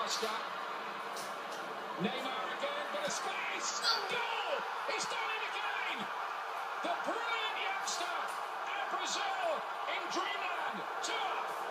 Costa. Neymar again, bit of space. Goal! He's done it again! The brilliant youngster at Brazil in dreamland. 2-up.